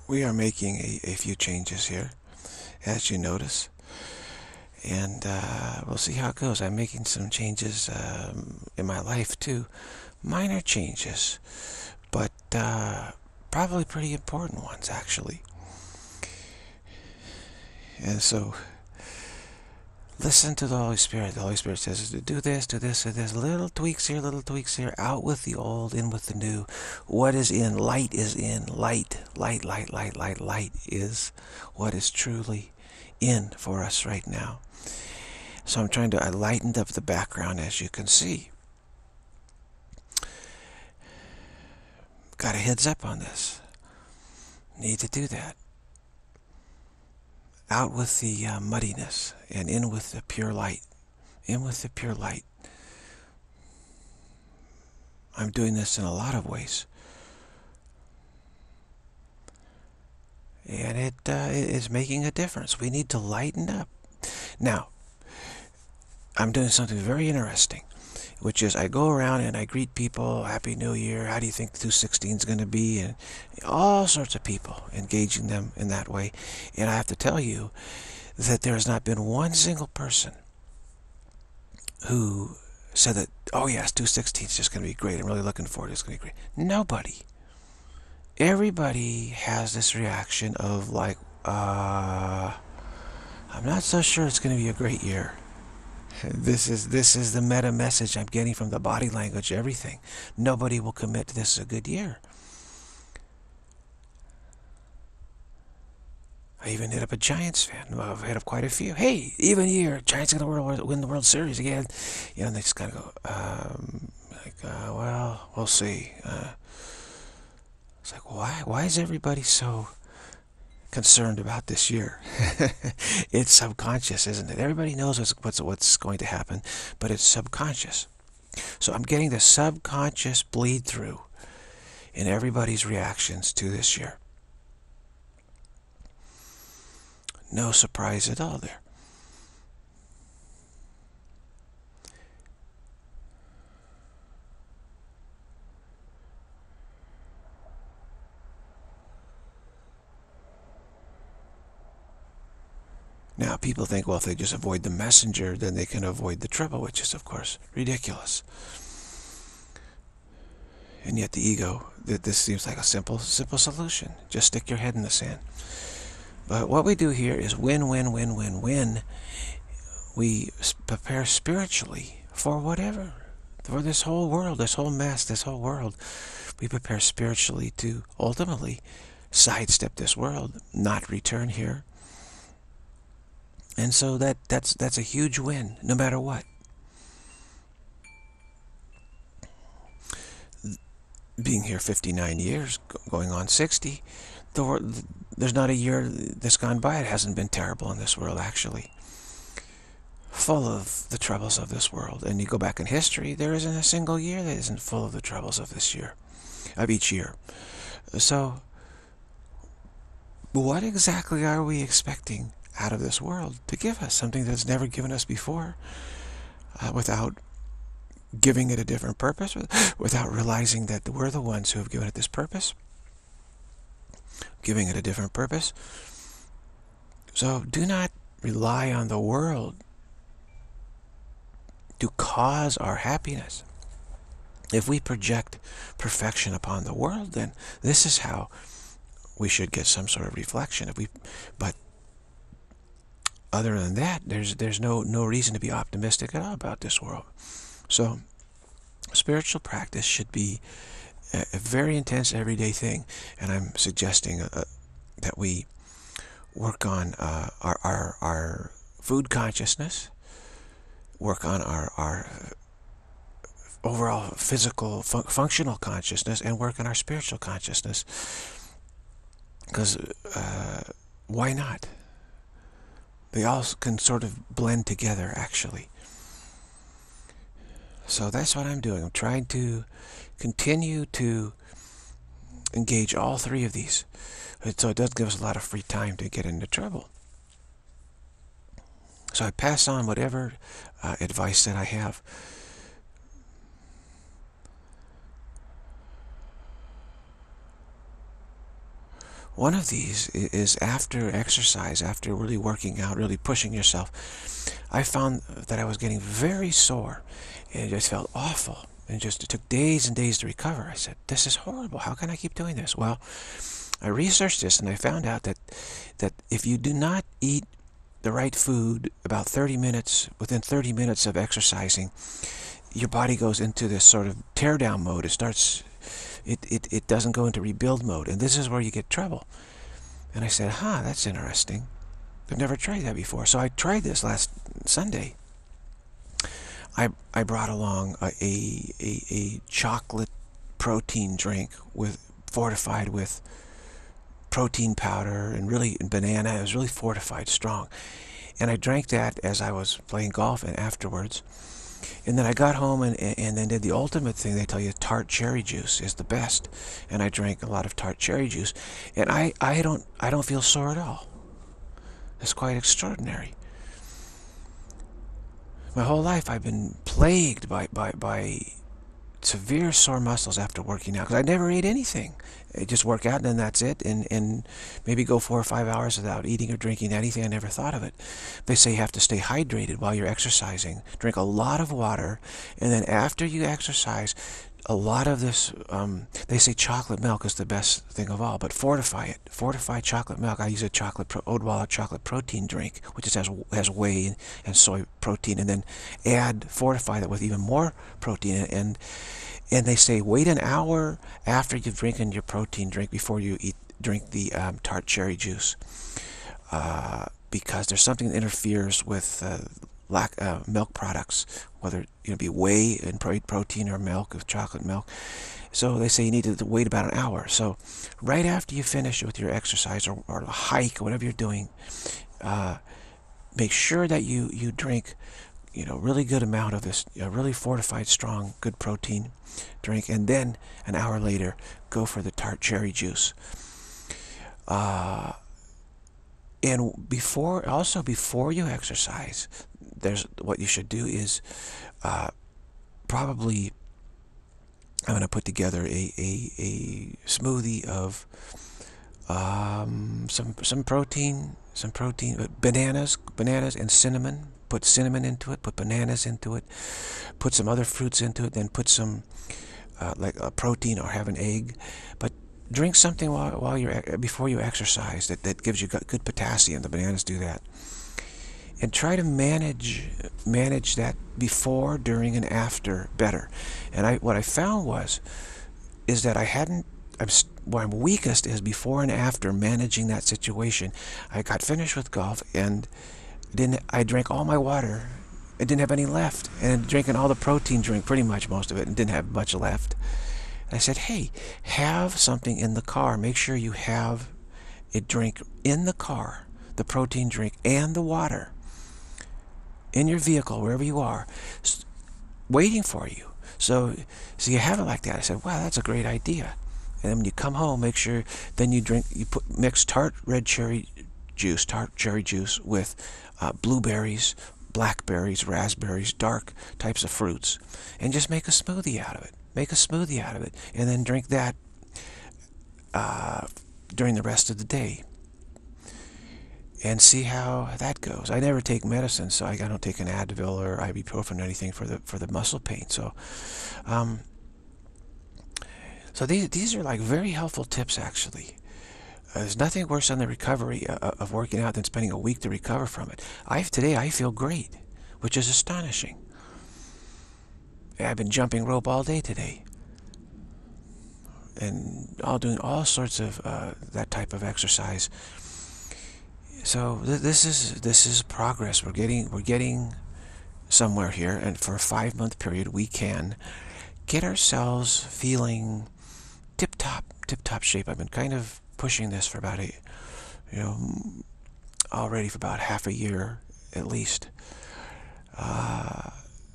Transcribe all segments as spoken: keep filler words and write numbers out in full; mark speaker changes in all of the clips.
Speaker 1: we are making a, a few changes here, as you notice. And uh, we'll see how it goes. I'm making some changes um, in my life too. Minor changes, but uh, probably pretty important ones, actually. And so, listen to the Holy Spirit. The Holy Spirit says, do this, do this, do this. Little tweaks here, little tweaks here. Out with the old, in with the new. What is in? Light is in. Light, light, light, light, light, light is what is truly in for us right now. So I'm trying to, I lightened up the background, as you can see. Got a heads up on this. Need to do that. Out with the uh, muddiness and in with the pure light. In with the pure light. I'm doing this in a lot of ways. And it uh, is making a difference. We need to lighten up. Now, I'm doing something very interesting, which is I go around and I greet people, Happy New Year, how do you think two sixteen is going to be, and all sorts of people, engaging them in that way. And I have to tell you that there has not been one single person who said that, oh yes, two sixteen is just going to be great, I'm really looking forward to it, it's going to be great. Nobody. Everybody has this reaction of like, uh, I'm not so sure it's going to be a great year. This is this is the meta message I'm getting from the body language, everything. Nobody will commit to this is a good year. I even hit up a Giants fan. I've hit up quite a few. Hey, even year, Giants are going to win the World Series again. You know, and they just kind of go, um, like, uh, well, we'll see. Uh, it's like, why? Why is everybody so concerned about this year? It's subconscious, isn't it? Everybody knows what's, what's what's going to happen, but it's subconscious. So I'm getting the subconscious bleed through in everybody's reactions to this year. No surprise at all there. Now, people think, well, if they just avoid the messenger, then they can avoid the trouble, which is, of course, ridiculous. And yet the ego, that this seems like a simple, simple solution. Just stick your head in the sand. But what we do here is win, win, win, win, win. We prepare spiritually for whatever, for this whole world, this whole mess, this whole world. We prepare spiritually to ultimately sidestep this world, not return here. And so that that's that's a huge win, no matter what. Being here fifty-nine years, going on sixty, the, there's not a year that's gone by it hasn't been terrible in this world, actually. Full of the troubles of this world. And you go back in history, there isn't a single year that isn't full of the troubles of this year, of each year. So, what exactly are we expecting out of this world to give us? Something that's never given us before, uh, without giving it a different purpose, without realizing that we're the ones who have given it this purpose, giving it a different purpose. So do not rely on the world to cause our happiness. If we project perfection upon the world, then this is how we should get some sort of reflection. If we, but other than that, there's there's no no reason to be optimistic at all about this world. So, spiritual practice should be a, a very intense everyday thing, and I'm suggesting uh, that we work on uh, our, our our food consciousness, work on our our overall physical fun functional consciousness, and work on our spiritual consciousness. Because uh, why not? They all can sort of blend together, actually. So that's what I'm doing. I'm trying to continue to engage all three of these. So it does give us a lot of free time to get into trouble. So I pass on whatever uh, advice that I have. One of these is after exercise, after really working out, really pushing yourself. I found that I was getting very sore, and it just felt awful. And just it took days and days to recover. I said, this is horrible. How can I keep doing this? Well, I researched this, and I found out that that if you do not eat the right food about thirty minutes, within thirty minutes of exercising, your body goes into this sort of tear down mode. It starts, it, it, it doesn't go into rebuild mode, and this is where you get trouble. And I said, huh, that's interesting. I've never tried that before. So I tried this last Sunday. I, I brought along a, a, a, a chocolate protein drink with fortified with protein powder and really and banana. It was really fortified, strong. And I drank that as I was playing golf and afterwards. And then I got home and, and then did the ultimate thing. They tell you tart cherry juice is the best. And I drank a lot of tart cherry juice. And I, I, don't, I don't feel sore at all. It's quite extraordinary. My whole life I've been plagued by, by, by severe sore muscles after working out, because I never ate anything. I just work out and then that's it, and, and maybe go four or five hours without eating or drinking anything. I never thought of it. They say you have to stay hydrated while you're exercising. Drink a lot of water, and then after you exercise, a lot of this, um, they say chocolate milk is the best thing of all, but fortify it. Fortify chocolate milk. I use a chocolate, pro Odwalla chocolate protein drink, which just has, has whey and, and soy protein, and then add, fortify that with even more protein. And, and they say wait an hour after you've drinking your protein drink before you eat, drink the um, tart cherry juice. Uh, because there's something that interferes with uh, lack, uh, milk products, whether you know be whey and protein or milk, of chocolate milk. So they say you need to wait about an hour. So right after you finish with your exercise or, or a hike or whatever you're doing, uh, make sure that you you drink, you know, really good amount of this, a really fortified, strong, good protein drink, and then an hour later go for the tart cherry juice. Uh, and before, also before you exercise, there's what you should do is uh, probably I'm going to put together a, a, a smoothie of um, some some protein, some protein, bananas, bananas and cinnamon. Put cinnamon into it, put bananas into it, put some other fruits into it, then put some uh, like a protein or have an egg. But drink something while, while you're before you exercise that, that gives you good potassium. The bananas do that. And try to manage manage that before, during, and after better. And I what I found was is that I hadn't. I'm, where I'm weakest is before and after managing that situation. I got finished with golf and didn't. I drank all my water. I didn't have any left, and drinking all the protein drink, pretty much most of it, and didn't have much left. I said, hey, have something in the car. Make sure you have a drink in the car, the protein drink and the water, in your vehicle, wherever you are, waiting for you. So, so you have it like that. I said, wow, that's a great idea. And then when you come home, make sure then you drink, you put mix tart red cherry juice, tart cherry juice with uh, blueberries, blackberries, raspberries, dark types of fruits, and just make a smoothie out of it. Make a smoothie out of it, and then drink that uh, during the rest of the day. And see how that goes. I never take medicine, so I don't take an Advil or ibuprofen or anything for the for the muscle pain. So, um, so these these are like very helpful tips actually. Uh, there's nothing worse than the recovery uh, of working out than spending a week to recover from it. I today I feel great, which is astonishing. I've been jumping rope all day today, and all doing all sorts of uh, that type of exercise. So th this is this is progress. We're getting we're getting somewhere here, and for a five month period, we can get ourselves feeling tip top, tip top shape. I've been kind of pushing this for about a, you know, already for about half a year at least. Uh,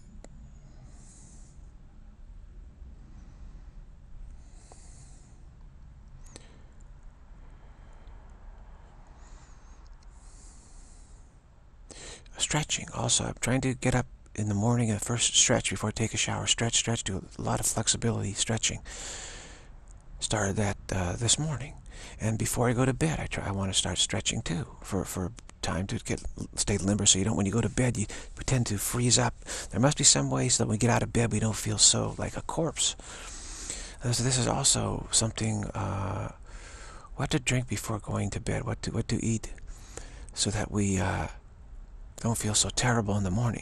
Speaker 1: Stretching also. I'm trying to get up in the morning and first stretch before I take a shower. Stretch, stretch, do a lot of flexibility stretching. Started that uh, this morning. And before I go to bed, I try. I want to start stretching too, for for time to get stay limber. So you don't, when you go to bed, you tend to freeze up. There must be some ways that when we get out of bed, we don't feel so like a corpse. Uh, So this is also something. Uh, what to drink before going to bed? What to what to eat, so that we uh, don't feel so terrible in the morning.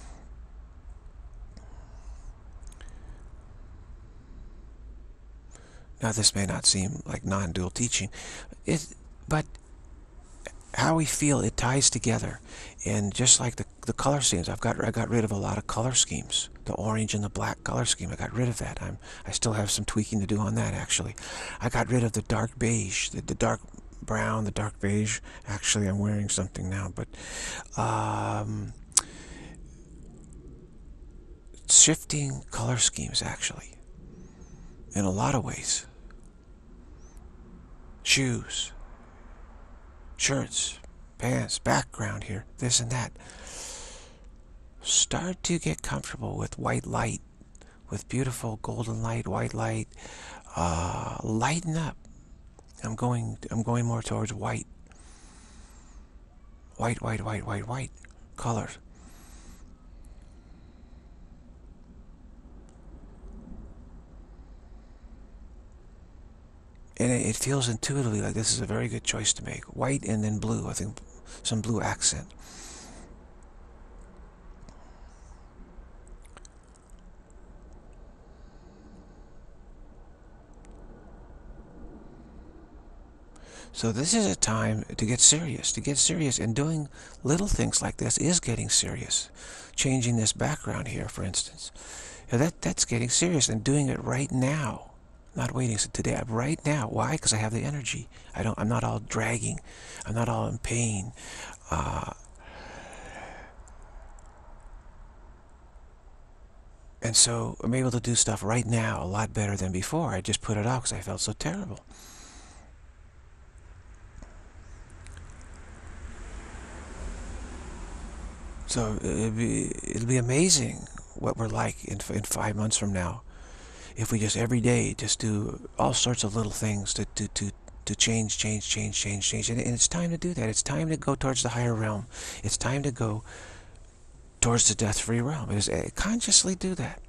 Speaker 1: Now, this may not seem like non-dual teaching, it, but how we feel, it ties together. And just like the, the color schemes, I've got I got rid of a lot of color schemes. The orange and the black color scheme, I got rid of that. I'm I still have some tweaking to do on that, actually. I got rid of the dark beige, the, the dark brown, the dark beige. Actually, I'm wearing something now, but um, shifting color schemes, actually, in a lot of ways. Shoes, shirts, pants, background here, this and that. Start to get comfortable with white light, with beautiful golden light, white light. Uh, lighten up. I'm going. I'm going more towards white. White, white, white, white, white colors. And it feels intuitively like this is a very good choice to make. White and then blue. I think some blue accent. So this is a time to get serious, to get serious. And doing little things like this is getting serious. Changing this background here, for instance. That, that's getting serious, and doing it right now. Not waiting so today, right now. Why? Because I have the energy. I don't. I'm not all dragging. I'm not all in pain. Uh, and so I'm able to do stuff right now a lot better than before. I just put it off because I felt so terrible. So it'll be it'll be amazing what we're like in in five months from now. If we just every day just do all sorts of little things to to to to change, change, change, change, change, and, and it's time to do that. It's time to go towards the higher realm. It's time to go towards the death-free realm. It is uh, consciously do that.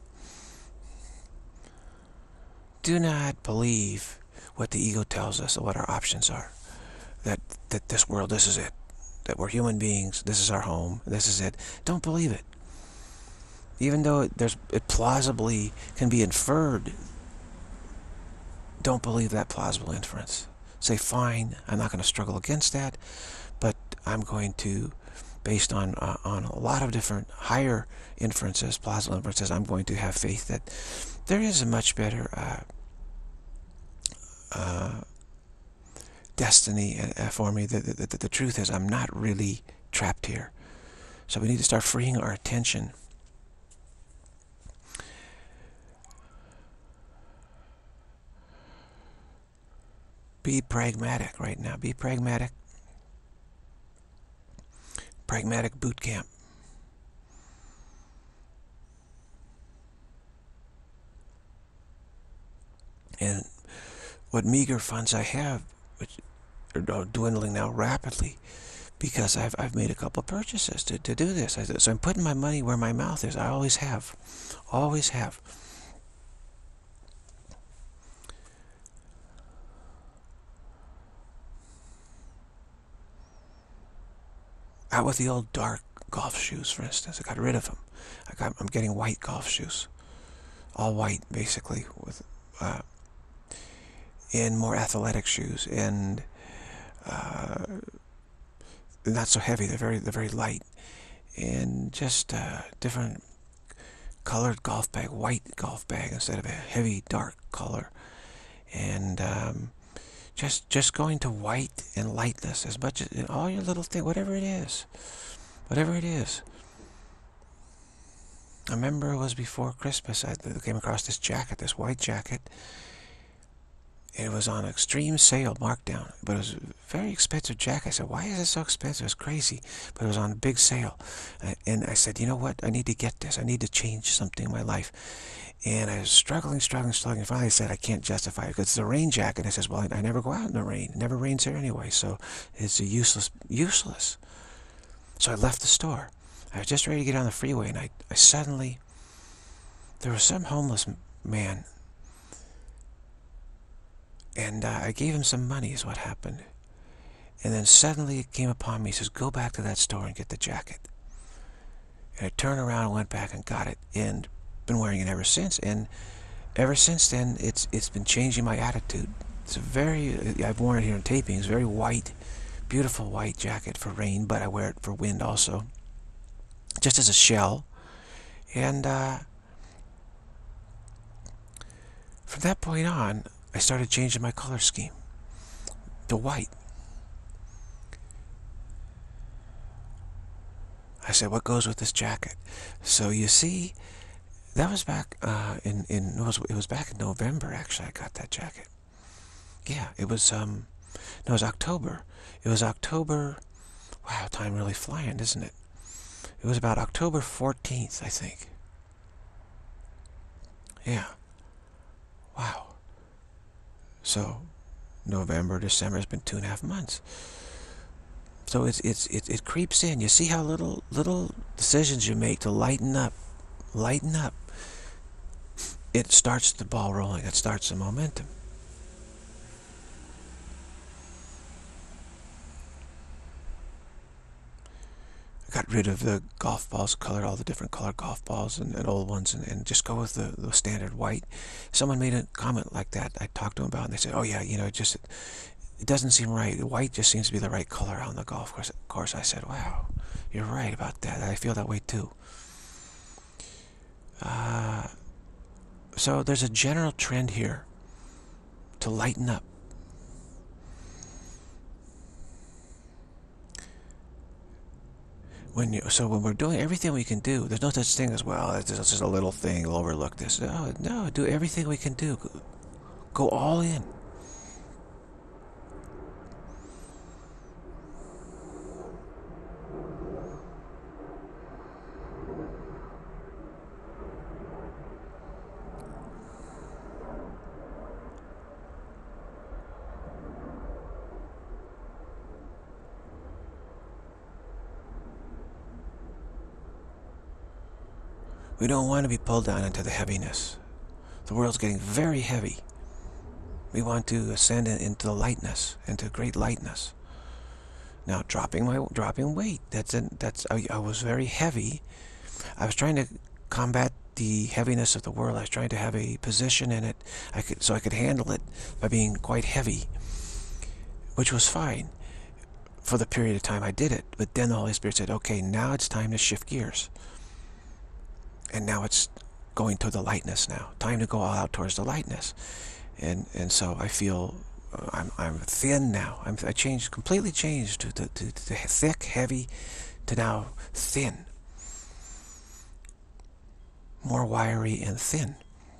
Speaker 1: Do not believe what the ego tells us or what our options are. That that this world, this is it. That we're human beings. This is our home. This is it. Don't believe it. Even though there's, it plausibly can be inferred, don't believe that plausible inference. Say, fine, I'm not going to struggle against that, but I'm going to, based on uh, on a lot of different higher inferences, plausible inferences, I'm going to have faith that there is a much better uh, uh, destiny uh, for me. The, the, the, the truth is, I'm not really trapped here. So we need to start freeing our attention. Be pragmatic right now. Be pragmatic. Pragmatic boot camp. And what meager funds I have, which are dwindling now rapidly, because I've, I've made a couple purchases to, to do this. So I'm putting my money where my mouth is. I always have. Always have. Out with the old dark golf shoes, for instance. I got rid of them. I got, I'm getting white golf shoes. All white, basically, with uh, and more athletic shoes. And uh, not so heavy. They're very, they're very light. And just uh, different colored golf bag, white golf bag instead of a heavy, dark color. And um, Just, just going to white and lightness as much as in all your little thing, whatever it is, whatever it is. I remember it was before Christmas. I came across this jacket, this white jacket, It was on extreme sale, markdown, but it was a very expensive jacket. I said, why is it so expensive? It's crazy. But it was on a big sale. And I said, you know what? I need to get this. I need to change something in my life. And I was struggling, struggling, struggling. Finally, I said, I can't justify it because it's a rain jacket. And I says, well, I, I never go out in the rain. It never rains here anyway, so it's a useless, useless. So I left the store. I was just ready to get on the freeway, and I, I suddenly, there was some homeless man, and uh, I gave him some money is what happened. And then suddenly it came upon me. He says, go back to that store and get the jacket. And I turned around and went back and got it, and been wearing it ever since. And ever since then, it's it's been changing my attitude. It's a very, I've worn it here in taping. It's a very white, beautiful white jacket for rain, but I wear it for wind also, just as a shell. And uh, from that point on, I started changing my color scheme to white. I said, what goes with this jacket? So you see, that was back uh, in, in it, was, it was back in November, actually, I got that jacket. Yeah, it was, um, no, it was October. It was October, wow, time really flying, isn't it? It was about October fourteenth, I think. Yeah. Wow. So, November, December has been two and a half months. So it's it's it, it creeps in. You see how little little decisions you make to lighten up, lighten up. It starts the ball rolling. It starts the momentum. I got rid of the golf balls, colored all the different color golf balls and, and old ones, and, and just go with the, the standard white. Someone made a comment like that. I talked to them about it, and they said, "Oh yeah, you know, it just it doesn't seem right. White just seems to be the right color on the golf course." Of course, I said, "Wow, you're right about that. I feel that way too." Uh, so there's a general trend here to lighten up. When you, so when we're doing everything we can do, there's no such thing as, well, it's just, it's just a little thing, we'll overlook this. No, no, do everything we can do. Go, go all in. We don't want to be pulled down into the heaviness. The world's getting very heavy. We want to ascend into the lightness, into great lightness. Now, dropping my dropping weight. That's an, that's I, I was very heavy. I was trying to combat the heaviness of the world. I was trying to have a position in it, I could so I could handle it by being quite heavy, which was fine for the period of time I did it. But then the Holy Spirit said, "Okay, now it's time to shift gears." And now it's going to the lightness now. Time to go all out towards the lightness. And and so I feel uh, I'm I'm thin now. I'm I changed completely changed to to, to to thick, heavy, to now thin. More wiry and thin.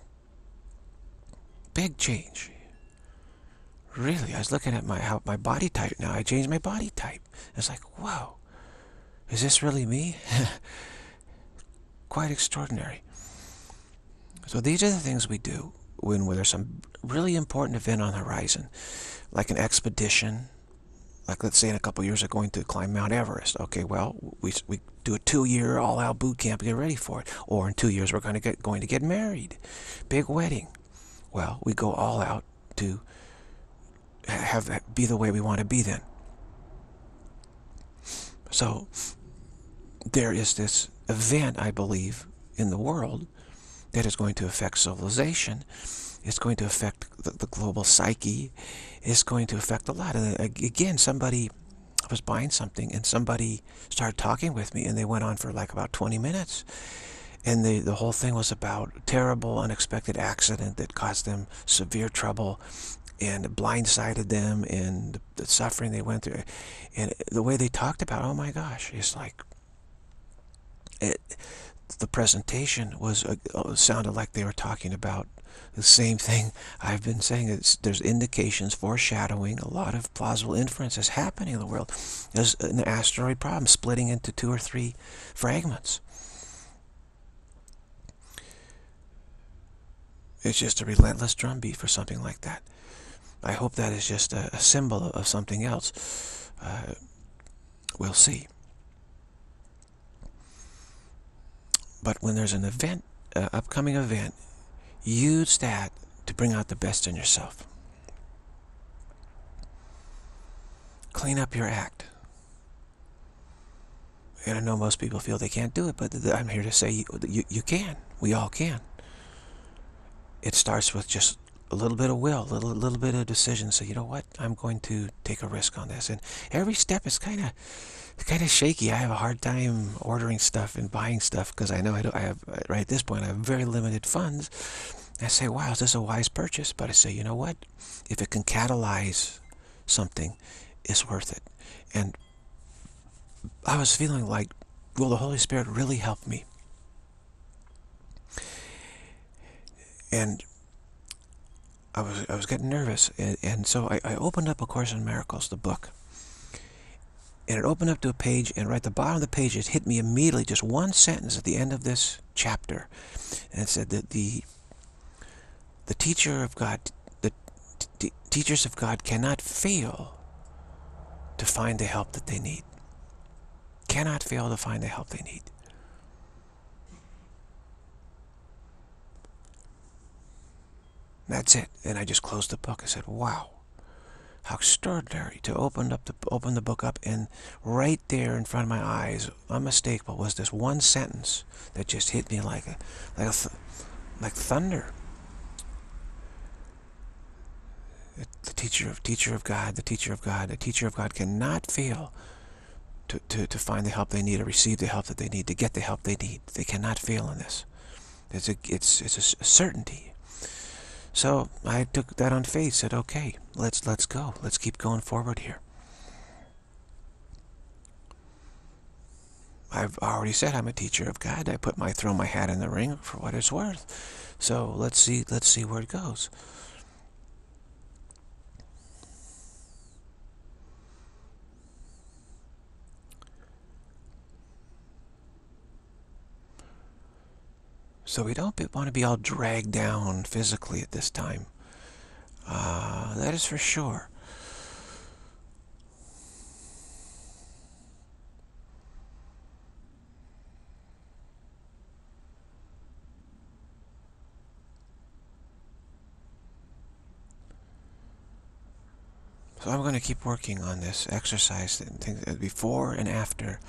Speaker 1: Big change. Really, I was looking at my how my body type now. I changed my body type. It's like, whoa, is this really me? Quite extraordinary. So these are the things we do when there's some really important event on the horizon, like an expedition, like let's say in a couple of years we're going to climb Mount Everest. Okay, well, we, we do a two-year all-out boot camp to get ready for it. Or in two years we're going to get going to get married, big wedding. Well, we go all out to have that be the way we want to be then. So there is this event, I believe, in the world that is going to affect civilization. It's going to affect the, the global psyche. It's going to affect a lot. And again, somebody was buying something, and somebody started talking with me, and they went on for like about twenty minutes. And the, the whole thing was about a terrible, unexpected accident that caused them severe trouble and blindsided them, and the, the suffering they went through. And the way they talked about, oh my gosh, it's like, It, the presentation was uh, sounded like they were talking about the same thing I've been saying. It's, there's indications, foreshadowing, a lot of plausible inference is happening in the world. There's an asteroid problem splitting into two or three fragments. It's just a relentless drumbeat for something like that. I hope that is just a, a symbol of, of something else. Uh, we'll see. But when there's an event, uh, upcoming event, use that to bring out the best in yourself. Clean up your act. And I know most people feel they can't do it, but I'm here to say you, you, you can. We all can. It starts with just a little bit of will, a little, little bit of decision. So, you know what? I'm going to take a risk on this. And every step is kind of kind of shaky. I have a hard time ordering stuff and buying stuff because I know I, don't, I have, right at this point, I have very limited funds. I say, wow, is this a wise purchase? But I say, you know what? If it can catalyze something, it's worth it. And I was feeling like, well, the Holy Spirit really helped me. And I was I was getting nervous. And, and so I, I opened up A Course in Miracles, the book. And it opened up to a page, and right at the bottom of the page, it hit me immediately, just one sentence at the end of this chapter. And it said that the the teacher of God, the t teachers of God cannot fail to find the help that they need. Cannot fail to find the help they need. That's it. And I just closed the book. I said, wow. How extraordinary to open up the open the book up, and right there in front of my eyes, unmistakable, was this one sentence that just hit me like a like a th like thunder. The teacher of teacher of God, the teacher of God, the teacher of God cannot fail to to to find the help they need, or receive the help that they need, to get the help they need. They cannot fail in this. It's a it's it's a certainty. So I took that on faith, said, okay, let's let's go. Let's keep going forward here. I've already said I'm a teacher of God. I put my throw my hat in the ring for what it's worth. So let's see let's see where it goes. So we don't want to be all dragged down physically at this time. Uh, that is for sure. So I'm going to keep working on this exercise and things before and after.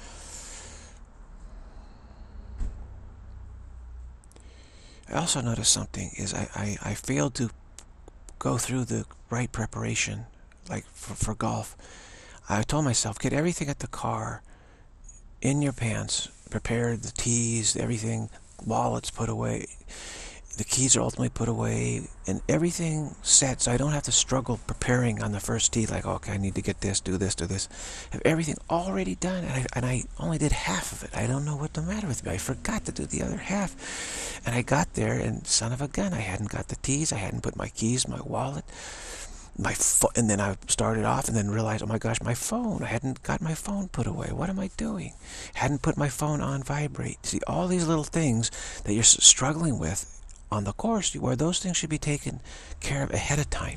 Speaker 1: I also noticed something is I, I, I failed to go through the right preparation, like for, for golf. I told myself, get everything at the car in your pants, prepared, the tees, everything, wallets put away, the keys are ultimately put away, and everything set so I don't have to struggle preparing on the first tee, like, okay, I need to get this, do this, do this. I have everything already done, and I, and I only did half of it. I don't know what the matter with me. I forgot to do the other half. And I got there, and son of a gun, I hadn't got the tees, I hadn't put my keys, my wallet, my phone, and then I started off and then realized, oh my gosh, my phone. I hadn't got my phone put away. What am I doing? Hadn't put my phone on vibrate. See, all these little things that you're struggling with on the course, where those things should be taken care of ahead of time.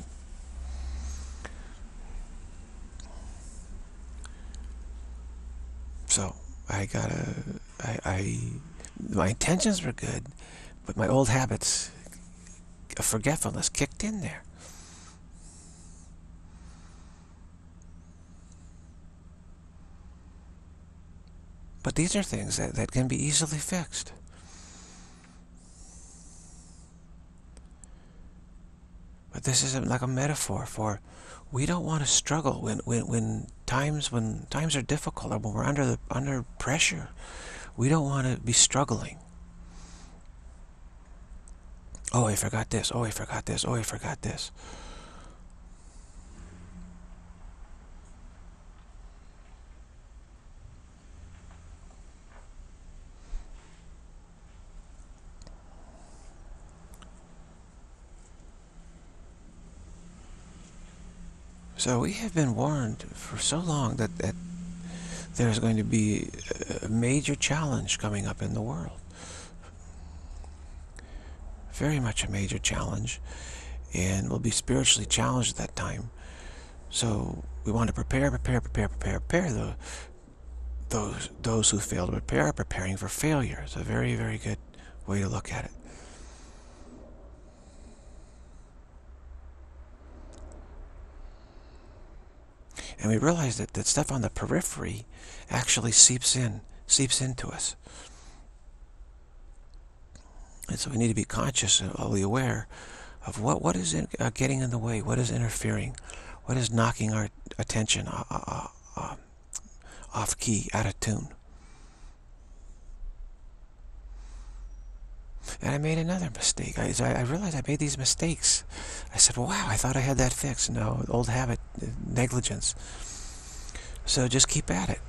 Speaker 1: So I gotta, I, I, my intentions were good, but my old habits of forgetfulness kicked in there. But these are things that, that can be easily fixed. But this is like a metaphor for, we don't want to struggle when when when times when times are difficult, or when we're under the under pressure. We don't want to be struggling. Oh, I forgot this. Oh, I forgot this. Oh, I forgot this. So we have been warned for so long that, that there's going to be a major challenge coming up in the world. Very much a major challenge. And we'll be spiritually challenged at that time. So we want to prepare, prepare, prepare, prepare, prepare. The, those, those who fail to prepare are preparing for failure. It's a very, very good way to look at it. And we realize that, that stuff on the periphery actually seeps in, seeps into us. And so we need to be conscious and fully aware of what, what is in, uh, getting in the way, what is interfering, what is knocking our attention uh, uh, uh, off key, out of tune. And I made another mistake. I, I realized I made these mistakes. I said, wow, I thought I had that fixed. No, old habit, negligence. So just keep at it.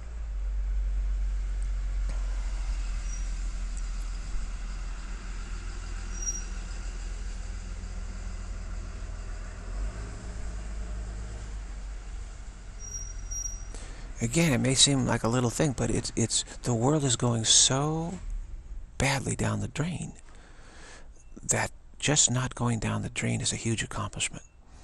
Speaker 1: Again, it may seem like a little thing, but it's, it's the world is going so badly down the drain that just not going down the drain is a huge accomplishment.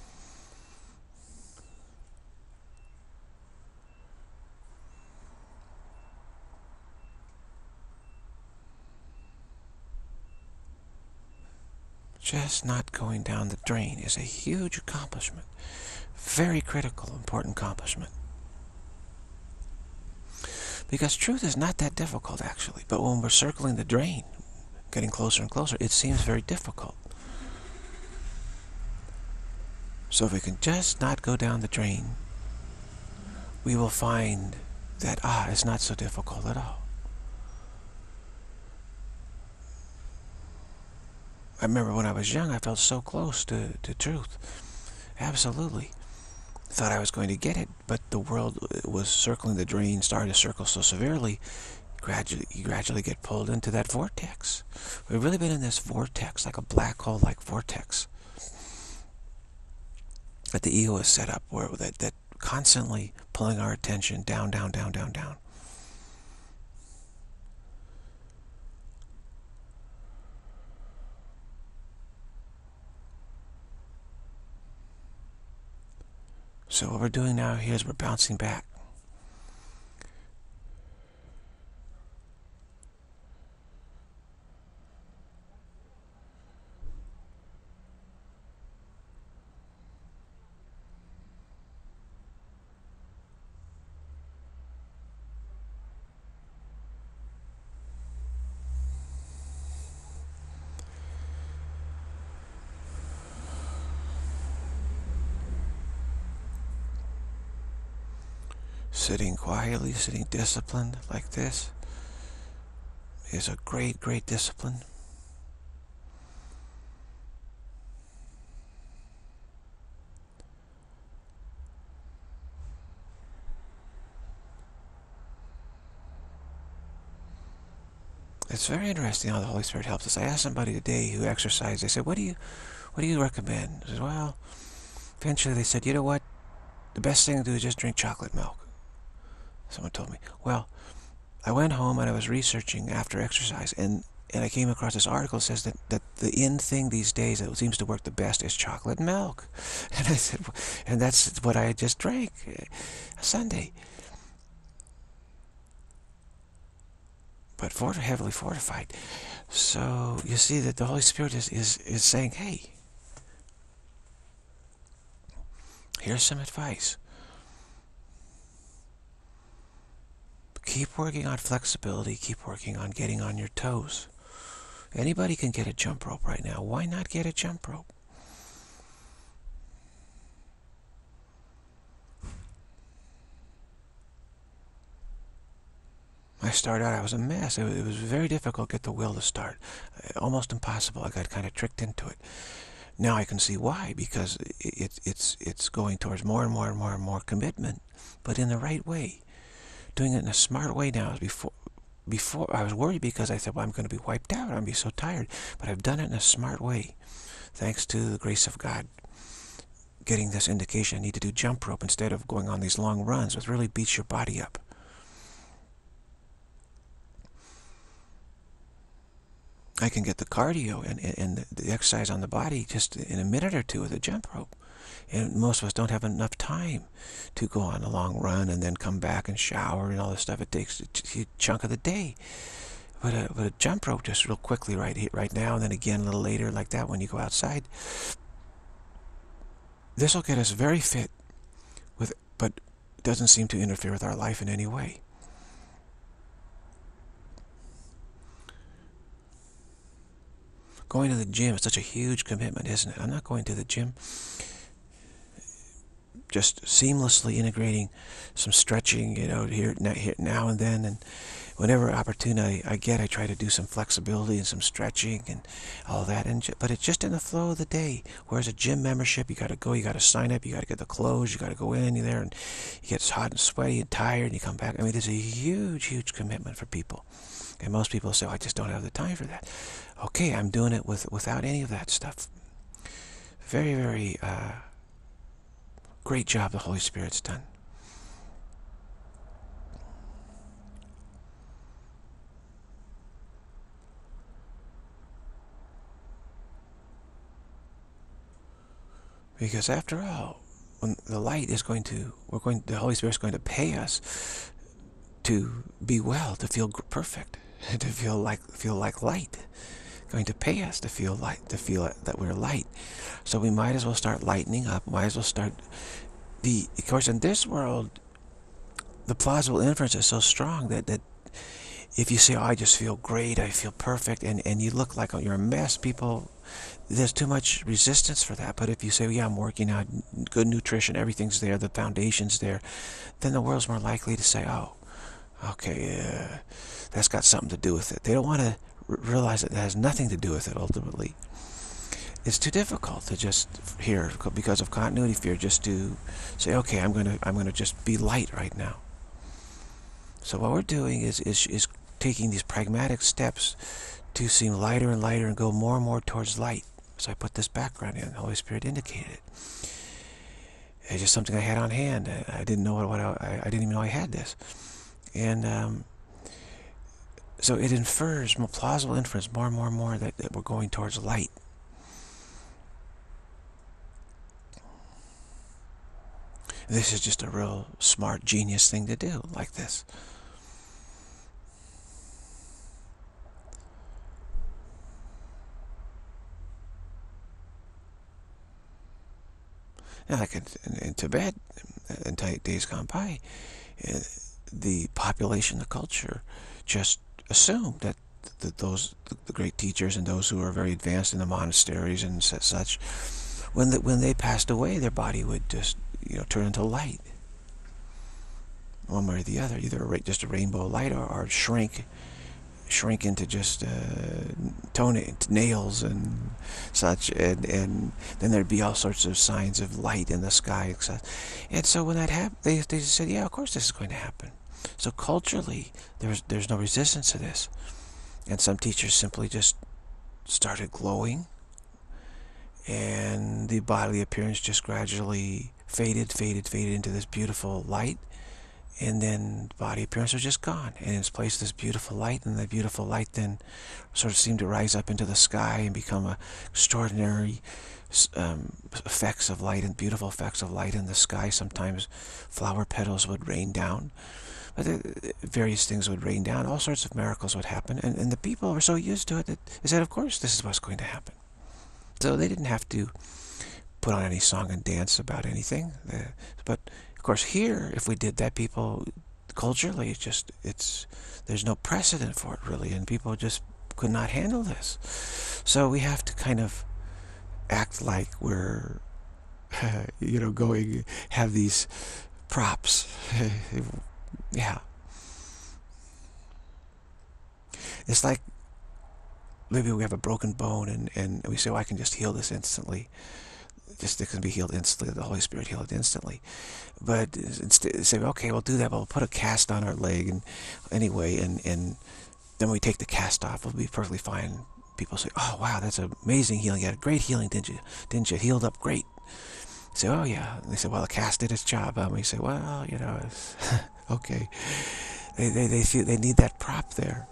Speaker 1: Just not going down the drain is a huge accomplishment. Very critical, important accomplishment. Because truth is not that difficult, actually. But when we're circling the drain, getting closer and closer, it seems very difficult. So if we can just not go down the drain, we will find that, ah, it's not so difficult at all. I remember when I was young, I felt so close to, to truth. Absolutely. Thought I was going to get it, but the world was circling the drain, started to circle so severely, gradually, you gradually get pulled into that vortex. We've really been in this vortex, like a black hole-like vortex, that the ego is set up, where that, that constantly pulling our attention down, down, down, down, down. So what we're doing now here is we're bouncing back. Sitting quietly, sitting disciplined like this is a great, great discipline. It's very interesting how the Holy Spirit helps us. I asked somebody today who exercised, they said, what do you, what do you recommend? I said, well, eventually they said, you know what, the best thing to do is just drink chocolate milk. Someone told me. Well, I went home and I was researching after exercise, and, and I came across this article that says that, that the in thing these days that seems to work the best is chocolate milk. And I said, and that's what I just drank Sunday. But for, heavily fortified. So you see that the Holy Spirit is, is, is saying, hey, here's some advice. Keep working on flexibility. Keep working on getting on your toes. Anybody can get a jump rope right now. Why not get a jump rope? I started out, I was a mess. It was, it was very difficult to get the will to start. Almost impossible. I got kind of tricked into it. Now I can see why, because it, it's, it's going towards more and more and more and more commitment, but in the right way. Doing it in a smart way now. Before, before I was worried because I said, well, I'm going to be wiped out. I'm going to be so tired. But I've done it in a smart way, thanks to the grace of God. getting this indication, I need to do jump rope instead of going on these long runs, which really beats your body up. I can get the cardio and, and the exercise on the body just in a minute or two with a jump rope. And most of us don't have enough time to go on a long run and then come back and shower and all this stuff. It takes a chunk of the day. But a, but a jump rope just real quickly right here, right now, and then again a little later like that when you go outside. This will get us very fit, with, but it doesn't seem to interfere with our life in any way. Going to the gym is such a huge commitment, isn't it? I'm not going to the gym. Just seamlessly integrating some stretching, you know, here, here now and then, and whenever opportunity I get, I try to do some flexibility and some stretching and all that. And but it's just in the flow of the day. Whereas a gym membership, you got to go, you got to sign up, you got to get the clothes, you got to go in there, and you get hot and sweaty and tired, and you come back. I mean, there's a huge, huge commitment for people, and most people say, oh, I just don't have the time for that. Okay, I'm doing it with without any of that stuff. Very, very. Uh, Great job the Holy Spirit's done. Because after all, when the light is going to, we're going, the Holy Spirit's going to pay us to be well, to feel perfect, to feel like feel like light. Going to pay us to feel light, to feel that we're light. So we might as well start lightening up. Might as well start the. Of course, in this world, the plausible inference is so strong that that if you say, "Oh, I just feel great, I feel perfect," and and you look like you're a mess, people, there's too much resistance for that. But if you say, "Yeah, I'm working out, good nutrition, everything's there, the foundation's there," then the world's more likely to say, "Oh, okay, uh, that's got something to do with it." They don't want to realize that it has nothing to do with it ultimately. It's too difficult to just here because of continuity fear just to say, okay, I'm gonna I'm gonna just be light right now. So what we're doing is is is taking these pragmatic steps to seem lighter and lighter and go more and more towards light. So I put this background in. The Holy Spirit indicated it. It's just something I had on hand. I didn't know what, what I, I didn't even know I had this, and um, so it infers, more plausible inference, more and more and more that, that we're going towards light. This is just a real smart, genius thing to do, like this. Now, like in, in, in Tibet, in days gone by, uh, the population, the culture, just assumed that the, those the, the great teachers and those who were very advanced in the monasteries and such, when the, when they passed away, their body would just you know turn into light, one way or the other, either a, just a rainbow light or, or shrink, shrink into just uh, tone nails and such, and and then there'd be all sorts of signs of light in the sky, et cetera. And so when that happened, they they said, yeah, of course this is going to happen. So culturally, there's there's no resistance to this, and some teachers simply just started glowing, and the bodily appearance just gradually faded, faded, faded into this beautiful light, and then the body appearance was just gone, and in its place this beautiful light, and the beautiful light then sort of seemed to rise up into the sky and become a extraordinary um, effects of light and beautiful effects of light in the sky. Sometimes flower petals would rain down. But various things would rain down, all sorts of miracles would happen, and, and the people were so used to it that they said, of course, this is what's going to happen. So they didn't have to put on any song and dance about anything. But, of course, here, if we did that, people, culturally, it's just, it's, there's no precedent for it, really, and people just could not handle this. So we have to kind of act like we're, you know, going, have these props. Yeah. It's like maybe we have a broken bone and, and we say, well, I can just heal this instantly. Just it can be healed instantly. The Holy Spirit healed it instantly. But instead, say, okay, we'll do that. But we'll put a cast on our leg and anyway, and, and then we take the cast off. We'll be perfectly fine. People say, oh, wow, that's amazing healing. You had a great healing, didn't you? Didn't you? Healed up great. Say, oh yeah. They say, well, the cast did its job. And we say, well, you know, it's okay. They, they, they feel they need that prop there.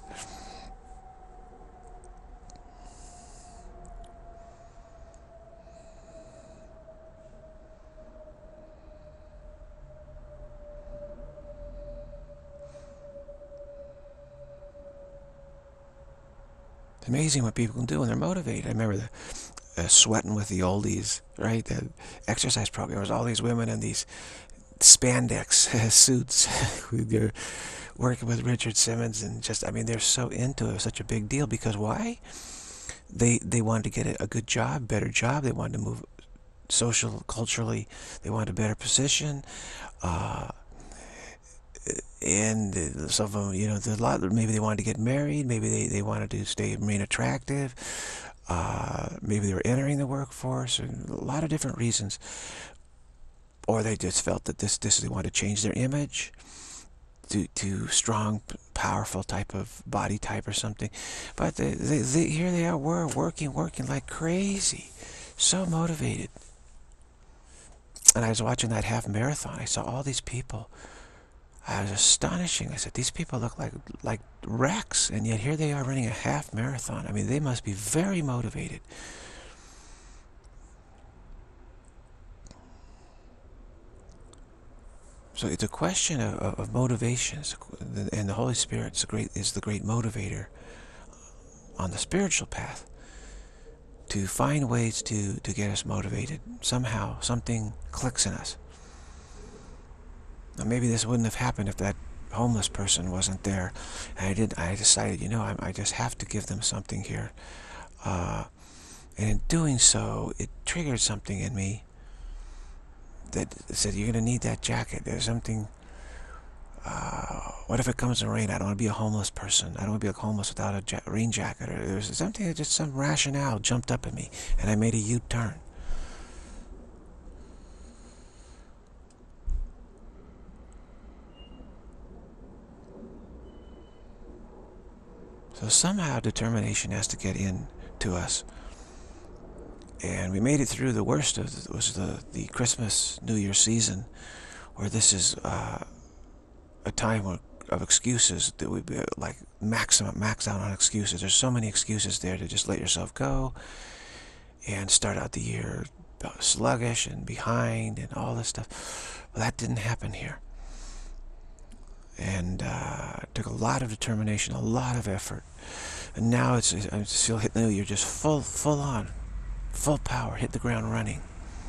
Speaker 1: It's amazing what people can do when they're motivated. I remember the uh, sweating with the oldies, right? The exercise programs, all these women in these spandex suits. They're working with Richard Simmons, and just, I mean, they're so into it. It was such a big deal because why? They they wanted to get a, a good job, better job. They wanted to move social, culturally. They wanted a better position. Uh, and some of them, you know, there's a lot. Maybe they wanted to get married. Maybe they they wanted to stay remain attractive. Uh, maybe they were entering the workforce, and a lot of different reasons. Or they just felt that this this they wanted to change their image to to strong, powerful type of body type or something. But they, they, they, here they are, were working, working like crazy, so motivated. And I was watching that half marathon. I saw all these people. I was astonishing. I said, these people look like like wrecks, and yet here they are running a half marathon. I mean, they must be very motivated. So it's a question of, of, of motivations, and the Holy Spirit is the great is the great motivator on the spiritual path to find ways to to get us motivated. Somehow, something clicks in us. Now, maybe this wouldn't have happened if that homeless person wasn't there. And I did. I decided, you know, I, I just have to give them something here. Uh, and in doing so, it triggered something in me that said, you're going to need that jacket. There's something. Uh, what if it comes in rain? I don't want to be a homeless person. I don't want to be homeless without a ja rain jacket. Or there's something that just some rationale jumped up at me, and I made a U-turn. So somehow determination has to get in to us. And we made it through the worst of it was the, the Christmas, New Year season, where this is uh, a time where, of excuses that we like maximum max out on excuses. There's so many excuses there to just let yourself go and start out the year sluggish and behind and all this stuff. Well, that didn't happen here. And uh, it took a lot of determination, a lot of effort. And now it's, I just feel hit the new year just full, full on, full power, hit the ground running.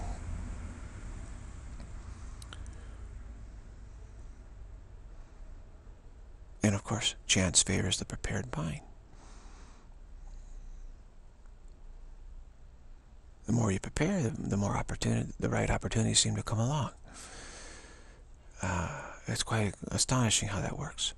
Speaker 1: And of course, chance favors the prepared mind. The more you prepare, the, the more opportunity, the right opportunities seem to come along. Uh, it's quite astonishing how that works.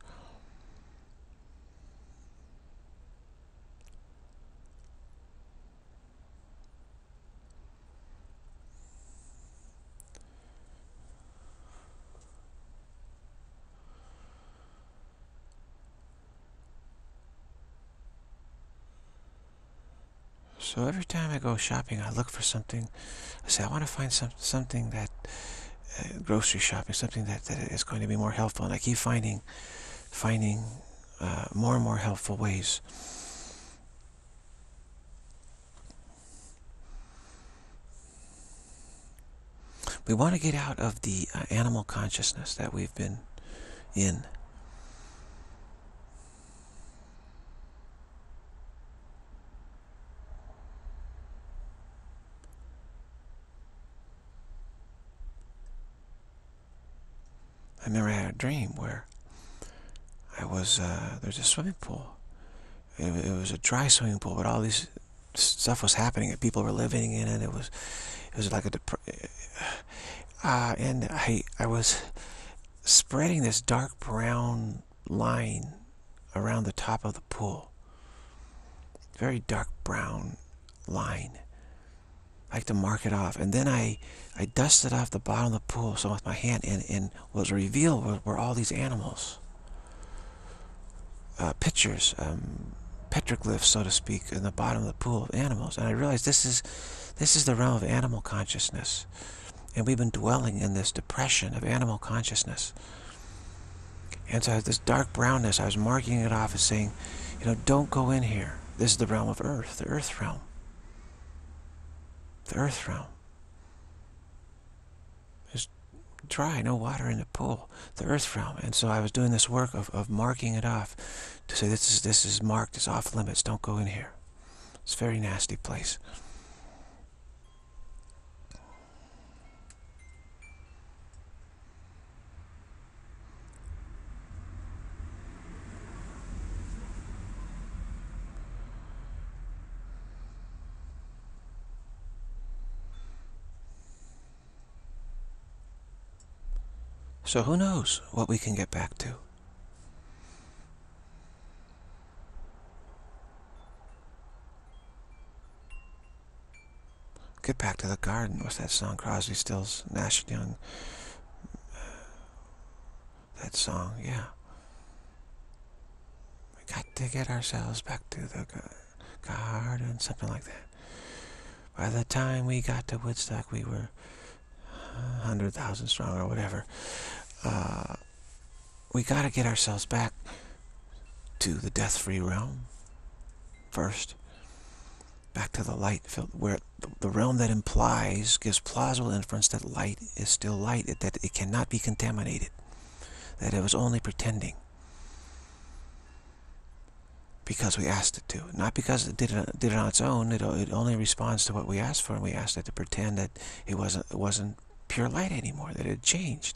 Speaker 1: So every time I go shopping, I look for something. I say, I want to find some something that uh, grocery shopping, something that, that is going to be more helpful. And I keep finding, finding uh, more and more helpful ways. We want to get out of the uh, animal consciousness that we've been in. I remember I had a dream where I was, uh, there's a swimming pool. It, it was a dry swimming pool, but all these stuff was happening, and people were living in it. It was, it was like a, uh, and I, I was spreading this dark brown line around the top of the pool. Very dark brown line. I like to mark it off, and then I, I dusted off the bottom of the pool, so with my hand, and, and what was revealed were, were all these animals, uh, pictures, um, petroglyphs, so to speak, in the bottom of the pool of animals. And I realized this is, this is the realm of animal consciousness, And we've been dwelling in this depression of animal consciousness. And so this dark brownness, I was marking it off as saying, you know, don't go in here. This is the realm of earth, the earth realm. The earth realm. There's dry, no water in the pool. The earth realm. And so I was doing this work of, of marking it off to say this is this is marked, it's off limits, don't go in here. It's a very nasty place. So who knows what we can get back to? Get back to the garden. What's that song? Crosby, Stills, Nash Young. That song, yeah. We got to get ourselves back to the garden, something like that. By the time we got to Woodstock, we were one hundred thousand strong or whatever. Uh, we got to get ourselves back to the death-free realm first. Back to the light, where the realm that implies, gives plausible inference that light is still light, that it cannot be contaminated, that it was only pretending because we asked it to, not because it did it, did it on its own. It, it only responds to what we asked for, and we asked it to pretend that it wasn't it wasn't pure light anymore, that it had changed.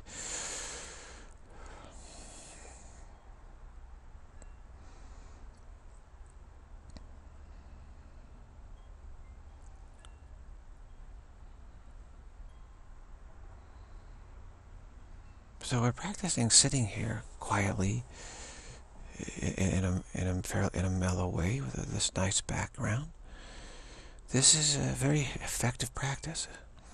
Speaker 1: So we're practicing sitting here quietly in a, in a, fairly, in a mellow way with this nice background. This is a very effective practice.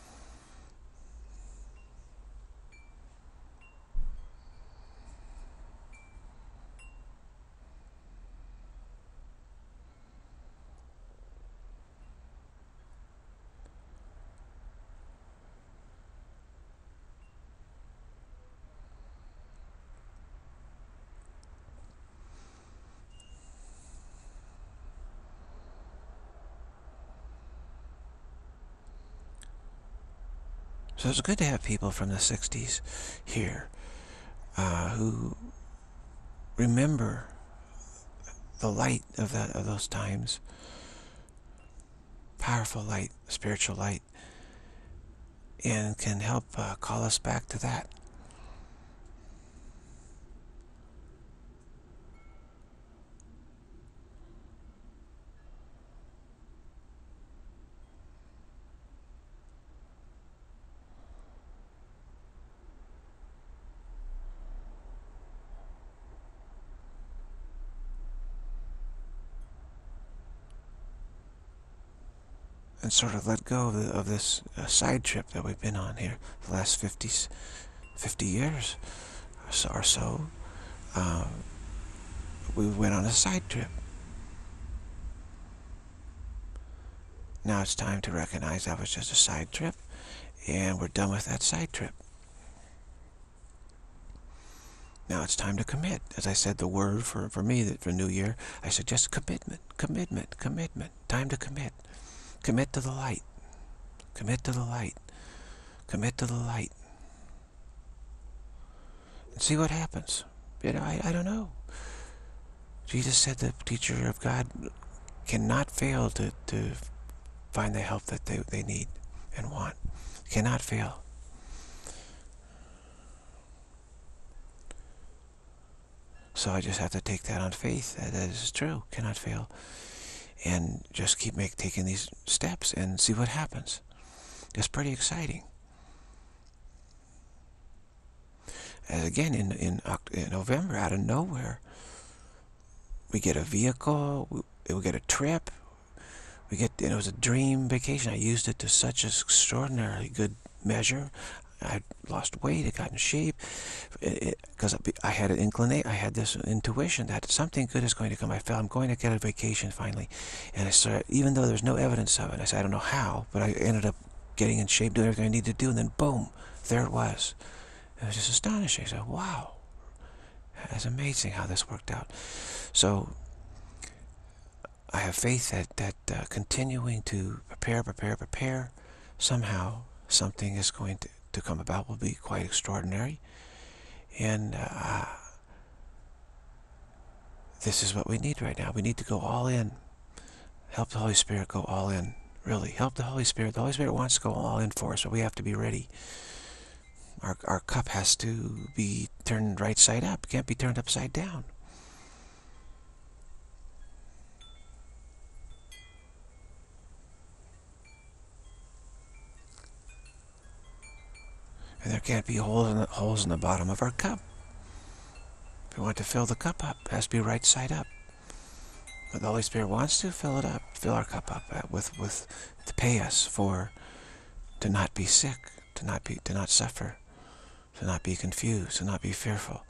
Speaker 1: So it's good to have people from the sixties here uh, who remember the light of, that, of those times, powerful light, spiritual light, and can help uh, call us back to that. And sort of let go of, the, of this uh, side trip that we've been on here the last fifty, fifty years or so. Or so. Uh, we went on a side trip. Now it's time to recognize that was just a side trip, and we're done with that side trip. Now it's time to commit. As I said, the word for, for me, for New Year, I said just commitment, commitment, commitment. Time to commit. Commit to the light. Commit to the light. Commit to the light. And see what happens. You know, I, I don't know. Jesus said the teacher of God cannot fail to, to find the help that they, they need and want. Cannot fail. So I just have to take that on faith. That, that is true. Cannot fail. And just keep make, taking these steps and see what happens. It's pretty exciting. As again, in, in, in November, out of nowhere, we get a vehicle, we, we get a trip, we get, and it was a dream vacation. I used it to such an extraordinarily good measure. I lost weight, I got in shape, because I had an inclination, I had this intuition that something good is going to come. I felt I'm going to get a vacation finally, and I started, even though there's no evidence of it, I said I don't know how, but I ended up getting in shape, doing everything I needed to do, and then boom, there it was. It was just astonishing. So, wow, it's amazing how this worked out. So, I have faith that, that uh, continuing to prepare, prepare, prepare, somehow something is going to, to come about will be quite extraordinary. And uh, this is what we need right now. We need to go all in. Help the Holy Spirit go all in. Really, help the Holy Spirit. The Holy Spirit wants to go all in for us, but we have to be ready. Our, our cup has to be turned right side up. It can't be turned upside down. And there can't be holes in the, holes in the bottom of our cup. If we want to fill the cup up, it has to be right side up. But the Holy Spirit wants to fill it up, fill our cup up with, with, to pay us for, to not be sick, to not be, to not suffer, to not be confused, to not be fearful.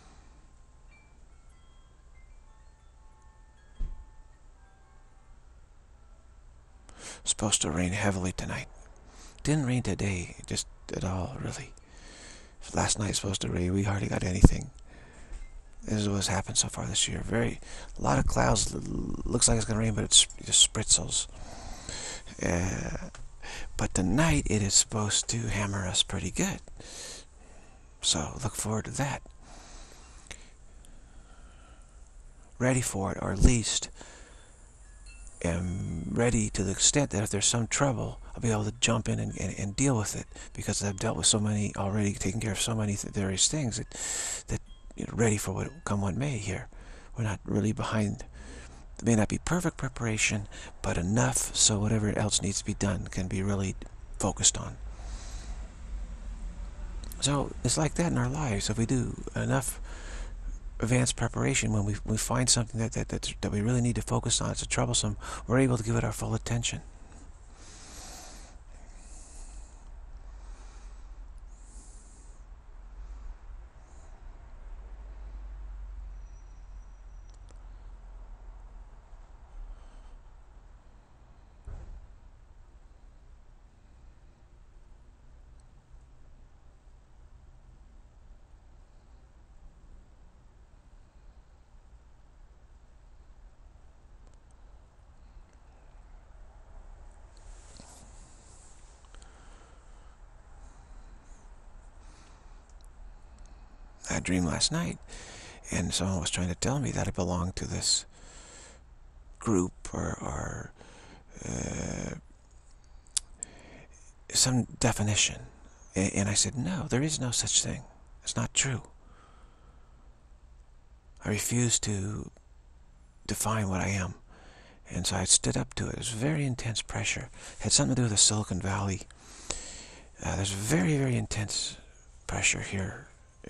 Speaker 1: It's supposed to rain heavily tonight. Didn't rain today, just at all, really. Last night was supposed to rain. We hardly got anything. This is what's happened so far this year. Very, a lot of clouds. Looks like it's going to rain, but it's just spritzels. Uh, but tonight it is supposed to hammer us pretty good. So look forward to that. Ready for it, or at least am ready to the extent that if there's some trouble, I'll be able to jump in and, and, and deal with it, because I've dealt with so many already, taken care of so many th various things that, that you know, ready for what come what may here. We're not really behind. It may not be perfect preparation, but enough so whatever else needs to be done can be really focused on. So it's like that in our lives. If we do enough advanced preparation, when we, we find something that, that, that, that we really need to focus on, it's troublesome, we're able to give it our full attention. I had a dream last night, and someone was trying to tell me that I belonged to this group or, or uh, some definition. And I said, no, there is no such thing. It's not true. I refuse to define what I am. And so I stood up to it. It was very intense pressure. It had something to do with the Silicon Valley. Uh, there's very, very intense pressure here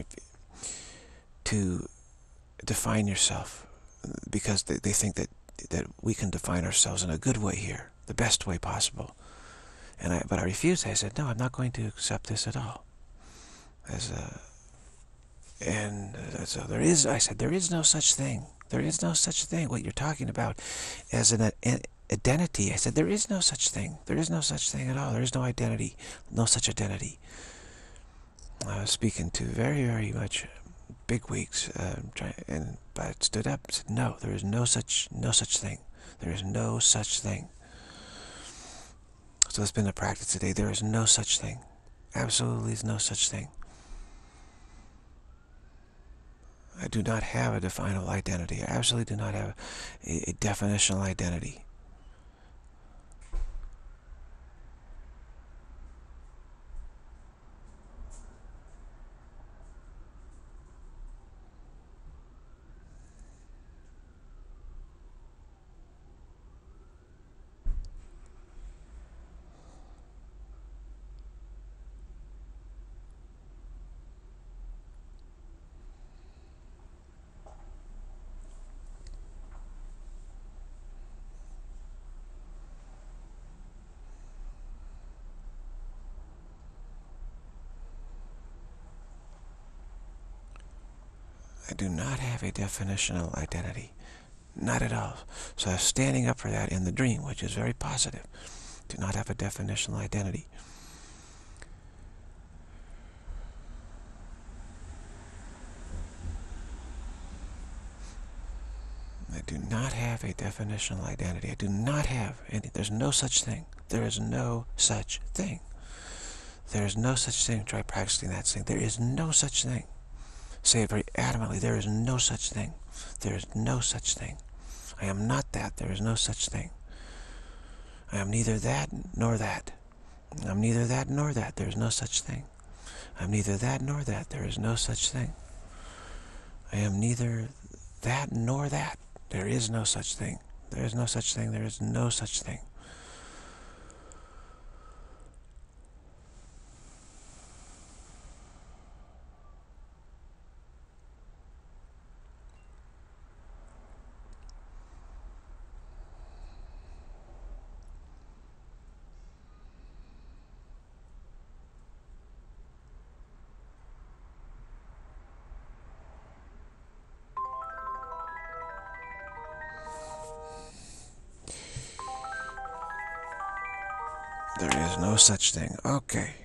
Speaker 1: to define yourself, because they, they think that, that we can define ourselves in a good way here, the best way possible. And I, but I refused. I said, no, I'm not going to accept this at all. As a, and so there is, I said, there is no such thing. There is no such thing. What you're talking about as an, an identity, I said, there is no such thing. There is no such thing at all. There is no identity, no such identity. I was speaking to very, very much big wigs, uh, trying, and but I stood up and said, no, there is no such, no such thing. There is no such thing. So it's been a practice today. There is no such thing. Absolutely is no such thing. I do not have a definable identity. I absolutely do not have a, a definitional identity. I do not have a definitional identity. Not at all. So I was standing up for that in the dream, which is very positive. do not have a definitional identity. I do not have a definitional identity. I do not have any. There's no such thing. There is no such thing. There is no such thing. Try practicing that thing. There is no such thing. Say it very adamantly. There is no such thing. There is no such thing. I am not that. There is no such thing. I am neither that nor that. I'm neither that nor that. There is no such thing. I'm neither that nor that. There is no such thing. I am neither that nor that. There is no such thing. There is no such thing. There is no such thing. There is no such thing. Okay.